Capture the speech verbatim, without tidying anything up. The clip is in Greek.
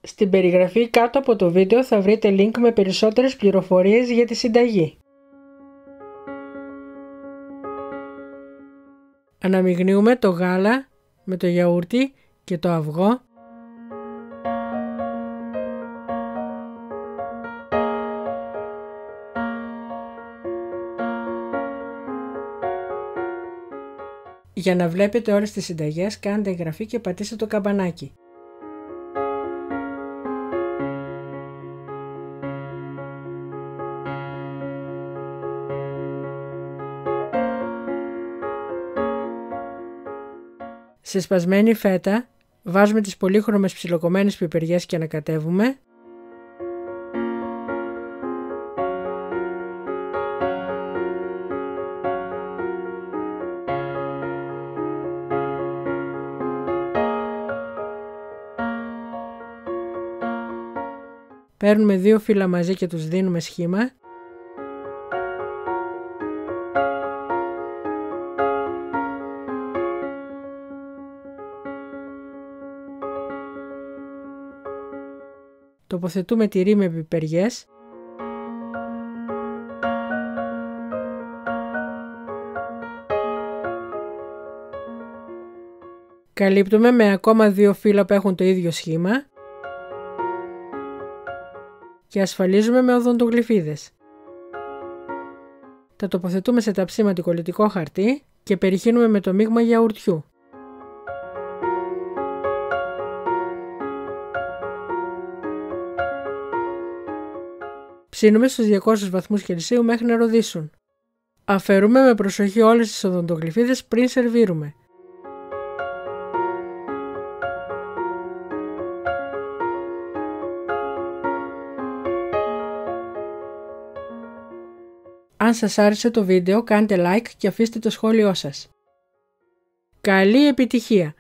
Στην περιγραφή κάτω από το βίντεο θα βρείτε link με περισσότερες πληροφορίες για τη συνταγή. Αναμειγνύουμε το γάλα με το γιαούρτι και το αυγό. Για να βλέπετε όλες τις συνταγές κάντε εγγραφή και πατήστε το καμπανάκι. Σε σπασμένη φέτα βάζουμε τις πολύχρωμες ψιλοκομμένες πιπεριές και ανακατεύουμε. Παίρνουμε δύο φύλλα μαζί και τους δίνουμε σχήμα. Τοποθετούμε τυρί με πιπεριές. Καλύπτουμε με ακόμα δύο φύλλα που έχουν το ίδιο σχήμα. Και ασφαλίζουμε με οδοντογλυφίδες. Τα τοποθετούμε σε ταψί κολλητικό χαρτί και περιχύνουμε με το μείγμα γιαουρτιού. Ψήνουμε στους διακόσιους βαθμούς Κελσίου μέχρι να ροδίσουν. Αφαιρούμε με προσοχή όλες τις οδοντογλυφίδες πριν σερβίρουμε. Αν σας άρεσε το βίντεο κάντε like και αφήστε το σχόλιο σας. Καλή επιτυχία!